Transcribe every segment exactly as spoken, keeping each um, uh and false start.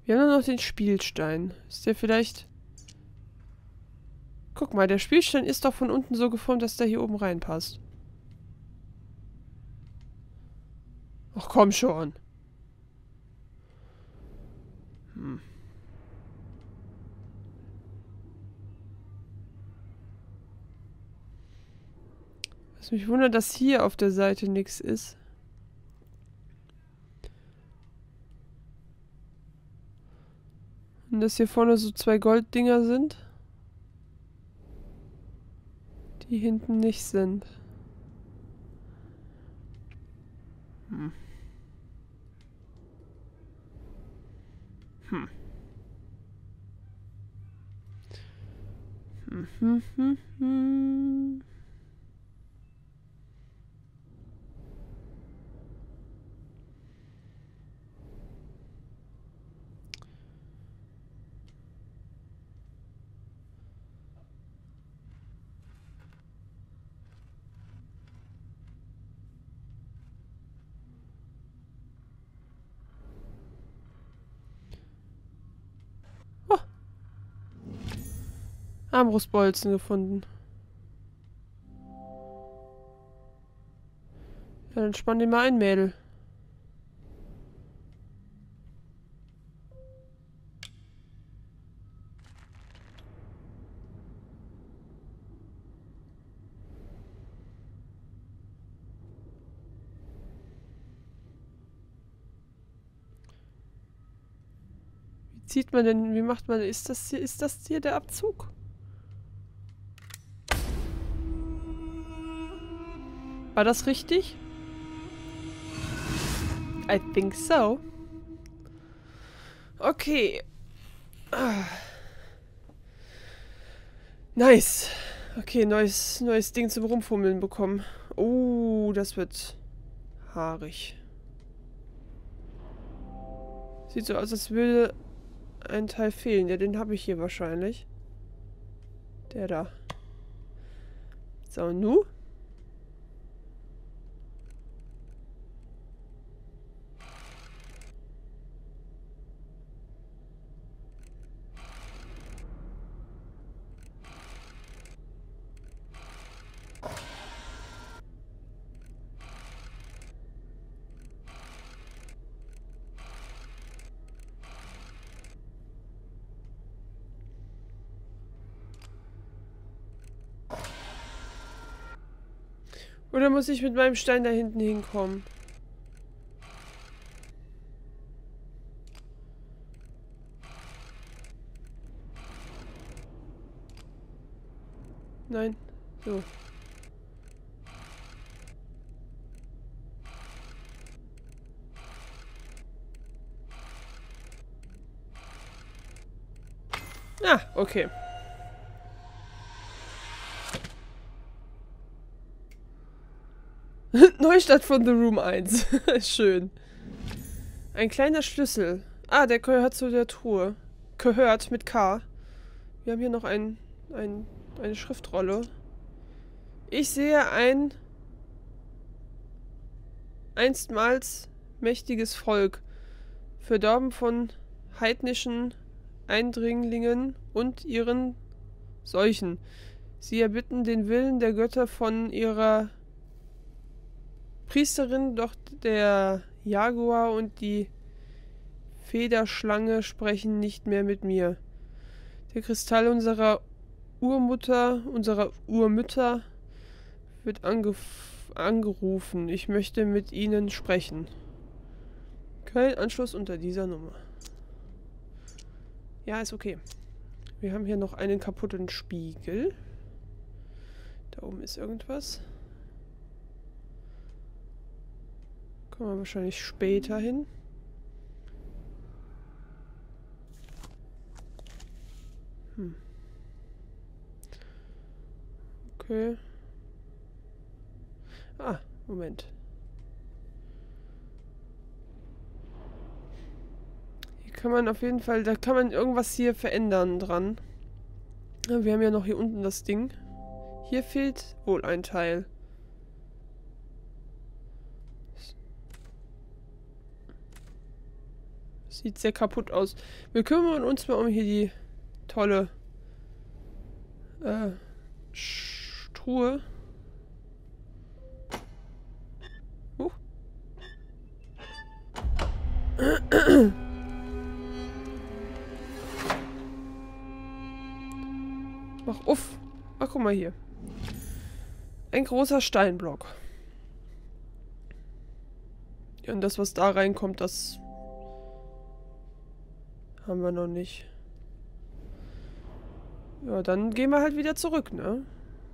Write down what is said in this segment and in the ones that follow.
Wir haben nur noch den Spielstein. Ist der vielleicht... Guck mal, der Spielstein ist doch von unten so geformt, dass der hier oben reinpasst. Ach komm schon. Hm. Was mich wundert, dass hier auf der Seite nichts ist. Und dass hier vorne so zwei Golddinger sind. Die hinten nicht sind. Hm. Hm. Hm, hm, hm, hm. Oh. Armbrustbolzen gefunden. Ja, dann spann den mal ein, Mädel. Wie zieht man denn, wie macht man, ist das hier, ist das hier der Abzug? War das richtig? I think so. Okay. Ah. Nice. Okay, neues, neues Ding zum Rumfummeln bekommen. Oh, das wird haarig. Sieht so aus, als würde ein Teil fehlen. Ja, den habe ich hier wahrscheinlich. Der da. So, nu? Oder muss ich mit meinem Stein da hinten hinkommen? Nein. So. Ah, okay. Neustart von The Room eins. Schön. Ein kleiner Schlüssel. Ah, der gehört zu der Truhe. Gehört mit K. Wir haben hier noch ein, ein, eine Schriftrolle. Ich sehe ein einstmals mächtiges Volk, verdorben von heidnischen Eindringlingen und ihren Seuchen. Sie erbitten den Willen der Götter von ihrer Priesterin, doch der Jaguar und die Federschlange sprechen nicht mehr mit mir. Der Kristall unserer Urmutter, unserer Urmütter wird ange angerufen. Ich möchte mit ihnen sprechen. Kein Anschluss unter dieser Nummer. Ja, ist okay. Wir haben hier noch einen kaputten Spiegel. Da oben ist irgendwas. Kommen wir wahrscheinlich später hin. Hm. Okay. Ah, Moment. Hier kann man auf jeden Fall, da kann man irgendwas hier verändern dran. Ja, wir haben ja noch hier unten das Ding. Hier fehlt wohl ein Teil. Sieht sehr kaputt aus. Wir kümmern uns mal um hier die tolle äh, Truhe. Huch. Mach uff. Ach, guck mal hier. Ein großer Steinblock. Ja, und das, was da reinkommt, das haben wir noch nicht. Ja, dann gehen wir halt wieder zurück, ne?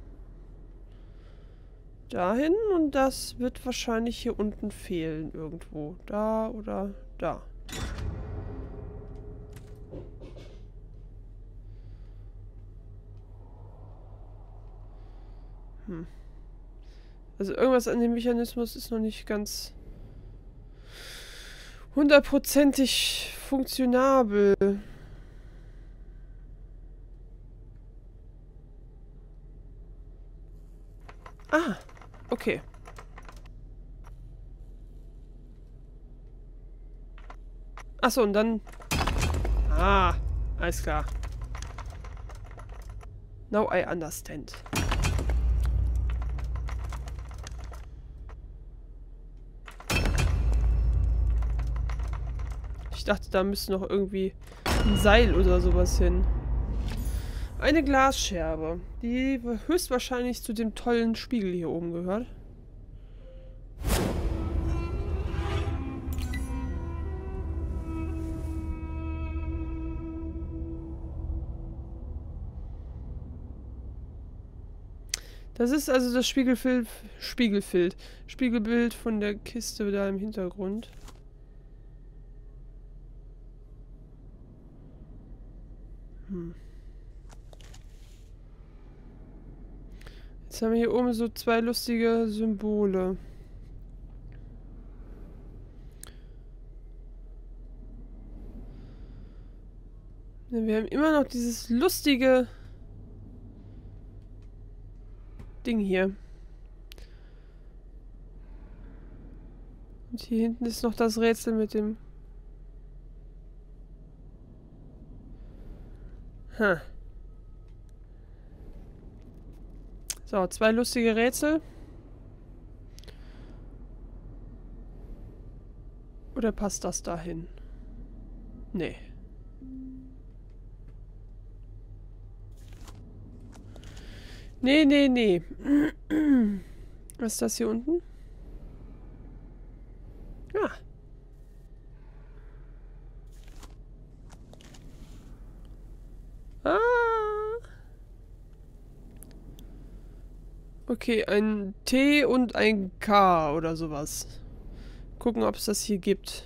Dahin und das wird wahrscheinlich hier unten fehlen irgendwo. Da oder da. Hm. Also irgendwas an dem Mechanismus ist noch nicht ganz hundertprozentig funktionabel. Ah, okay. Achso, und dann... Ah, alles klar. Now I understand. Ich dachte, da müsste noch irgendwie ein Seil oder sowas hin. Eine Glasscherbe, die höchstwahrscheinlich zu dem tollen Spiegel hier oben gehört. Das ist also das Spiegelbild, Spiegelbild, Spiegelbild von der Kiste da im Hintergrund. Hm. Jetzt haben wir hier oben so zwei lustige Symbole. Wir haben immer noch dieses lustige Ding hier. Und hier hinten ist noch das Rätsel mit dem... Hm. So, zwei lustige Rätsel. Oder passt das dahin? Nee. Nee, nee, nee. Was ist das hier unten? Ja. Ah. Okay, ein T und ein K oder sowas. Gucken, ob es das hier gibt.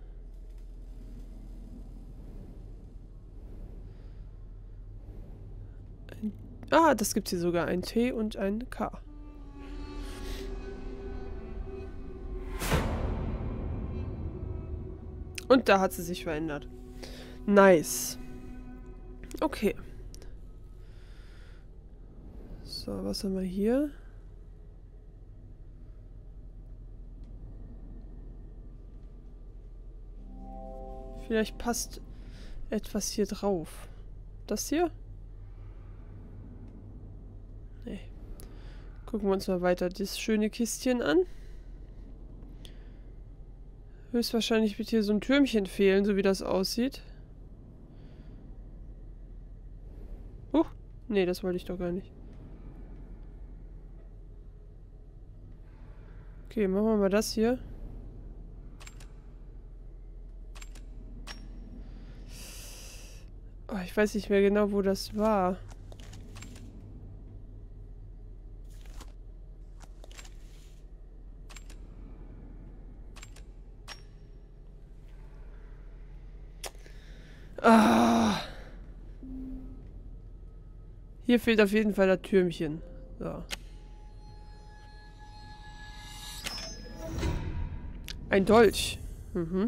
Ein ah, das gibt hier sogar. Ein T und ein K. Und da hat sie sich verändert. Nice. Okay. So, was haben wir hier? Vielleicht passt etwas hier drauf. Das hier? Nee. Gucken wir uns mal weiter das schöne Kistchen an. Höchstwahrscheinlich wird hier so ein Türmchen fehlen, so wie das aussieht. Huch. Nee, das wollte ich doch gar nicht. Okay, machen wir mal das hier. Oh, ich weiß nicht mehr genau, wo das war. Ah. Hier fehlt auf jeden Fall das Türmchen. So. Ein Dolch. Mhm.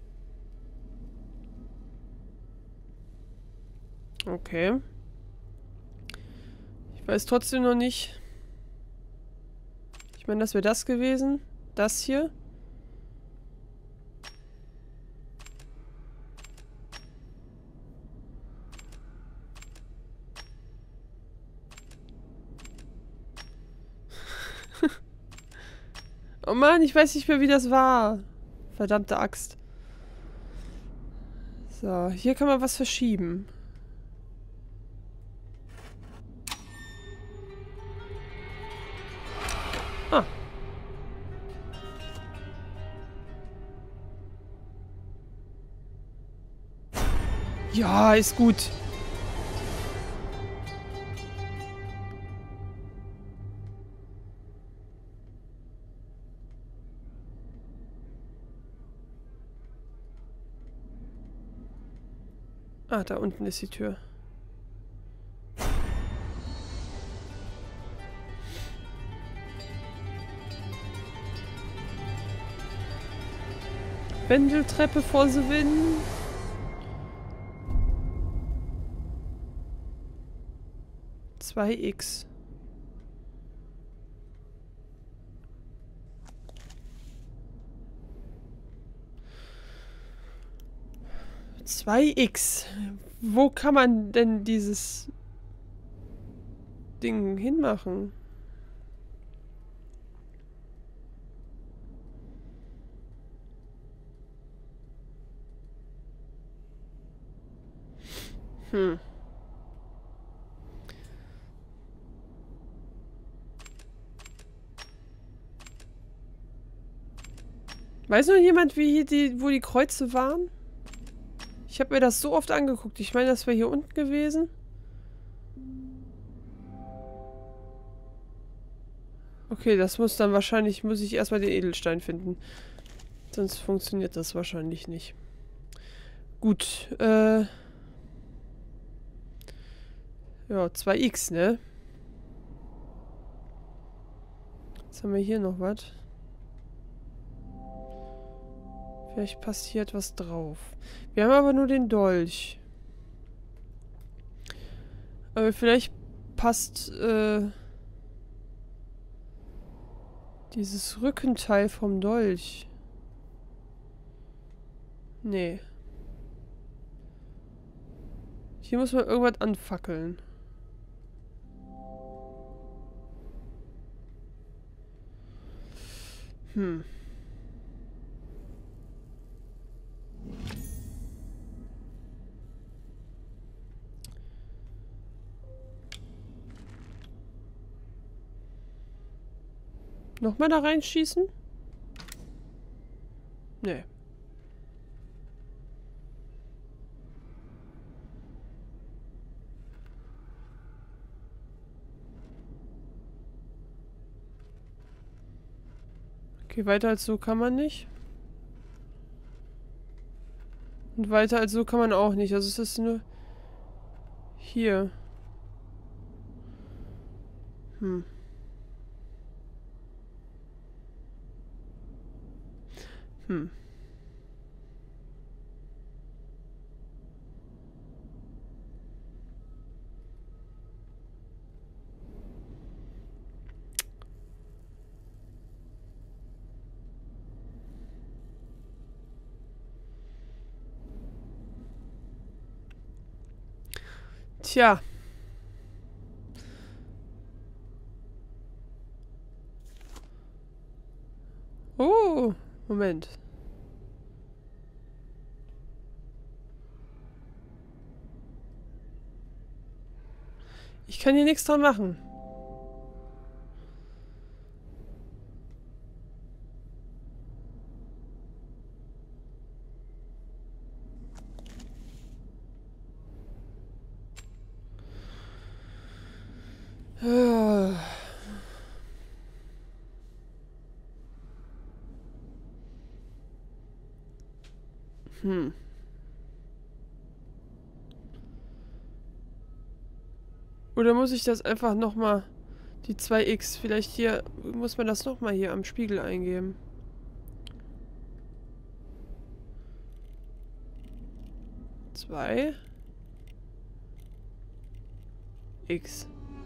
Okay. Ich weiß trotzdem noch nicht. Ich meine, das wäre das gewesen. Das hier. Oh Mann, ich weiß nicht mehr, wie das war. Verdammte Axt. So, hier kann man was verschieben. Ah. Ja, ist gut. Ah, da unten ist die Tür. Wendeltreppe vor the win. zwei x. zwei x. Wo kann man denn dieses Ding hinmachen? Hm. Weiß noch jemand, wie hier die, wo die Kreuze waren? Ich habe mir das so oft angeguckt. Ich meine, das wäre hier unten gewesen. Okay, das muss dann wahrscheinlich, muss ich erstmal den Edelstein finden. Sonst funktioniert das wahrscheinlich nicht. Gut, äh... ja, zwei x, ne? Jetzt haben wir hier noch was. Vielleicht passt hier etwas drauf. Wir haben aber nur den Dolch. Aber vielleicht passt, äh... dieses Rückenteil vom Dolch. Nee. Hier muss man irgendwas anfackeln. Hm. Nochmal da reinschießen? Nee. Okay, weiter als so kann man nicht. Und weiter als so kann man auch nicht. Also es ist nur... hier. Hm. Hm. Tja. Oh, Moment. Ich kann hier nichts dran machen. Hm. Oder muss ich das einfach nochmal, die zwei x, vielleicht hier, muss man das nochmal hier am Spiegel eingeben. zwei x.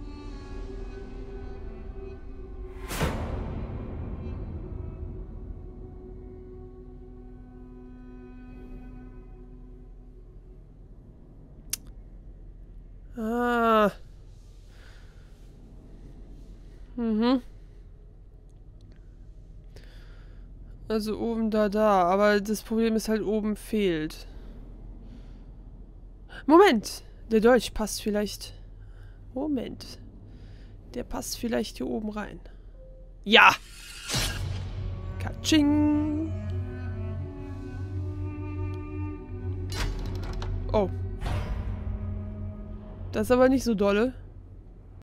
Ah. Mhm. Also oben da, da. Aber das Problem ist halt, oben fehlt. Moment! Der Dolch passt vielleicht. Moment. Der passt vielleicht hier oben rein. Ja! Katsching! Oh. Das ist aber nicht so dolle.